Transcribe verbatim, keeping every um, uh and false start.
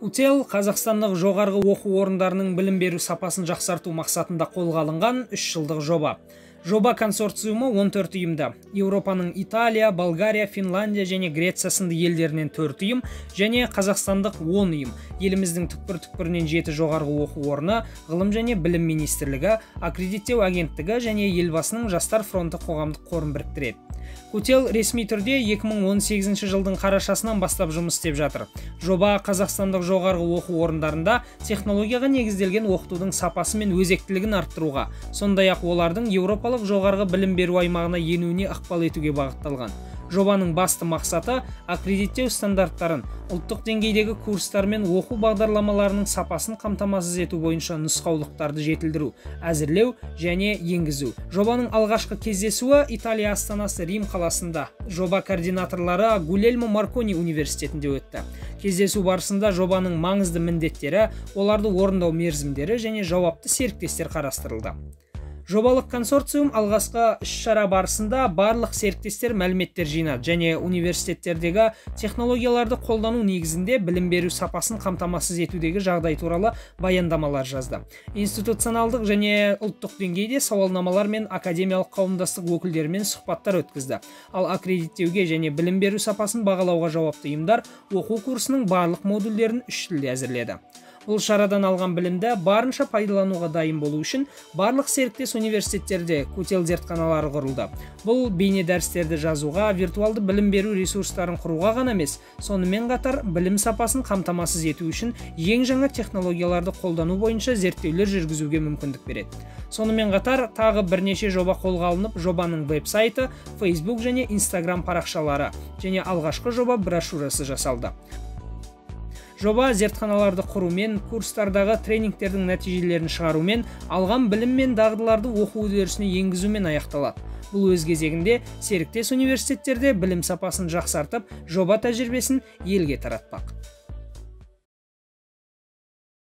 Кутел Қазақстандық жоғарғы оқу орындарының білім беру сапасын жақсарту мақсатында қолға алынған үш жылдық жоба. Жоба консорциумы он төрт ұйымда. Еуропаның Италия, Болгария, Финляндия және Греция сынды елдерінен төрт ұйым және қазақстандық он ұйым. Еліміздің түкпір-түкпірінен жеті жоғарғы оқу орны, ғылым және білім министрлігі, аккредиттеу агенттігі және елбасының Жастар фронты қоғамдық қорын біріктіреді. Кутел ресми түрде екі мың он сегізінші жылдың қарашасынан бастап жұмыс істеп жатыр. Жоба қазақстандық жоғарғы оқу орындарында технологияға негізделген оқытудың сапасы мен өзектілігін арттыруға, сондай-ақ олардың еуропалық жоғарғы білім беру аймағына енуіне ықпал етуге бағытталған. Жобаның басты мақсаты аккредиттеу стандарттарын, ұлттық деңгейдегі курстар мен оқу бағдарламаларының сапасын қамтамасыз ету бойынша нұсқаулықтарды жетілдіру, әзірлеу және енгізу. Жобаның алғашқы кездесуі Италия астанасы Рим қаласында жоба координаторлары Гульельмо Маркони университетінде өтті. Кездесу барысында жобаның маңызды міндеттері, оларды орындау мерзімдері және жауапты серіктестер қарастырылды. Жобалық консорциум алғашқы іс-шара барысында барлық серіктестер мәліметтер жинады және университеттердегі технологияларды қолдану негізінде білім беру сапасын қамтамасыз етудегі жағдай туралы баяндамалар жазды. Институционалдық және ұлттық деңгейде сауалнамалар мен академиялық қауымдастық өкілдерімен сұхбаттар өткізді. Ал аккредиттеуге және білім беру сапасын бағалауға жауапты ұйымдар оқу курсының барлық модульдерін үш тілде әзірледі. Бұл шарадан алған білімді барынша пайдалануға дайын болу үшін барлық серіктес университеттерде Кутел зертханалары құрылды. Бұл бейне дәрістерді жазуға, виртуалды білім беру ресурстарын құруға ғана емес, сонымен қатар білім сапасын қамтамасыз ету үшін ең жаңа технологияларды қолдану бойынша зерттеулер жүргізуге мүмкіндік береді. Сонымен қатар тағы бірнеше жоба қолға алынып, жобаның веб-сайты, Facebook және Instagram парақшалары және алғашқы жоба брошюрасы жасалды. Жоба зертханаларды құрумен, курстардағы тренингтердің нәтижелерін шығарумен, алған білім мен дағдыларды оқу үдерісіне енгізумен аяқталады. Бұл өз кезегінде серіктес университеттерде білім сапасын жақсартып, жоба тәжірибесін елге таратпақ.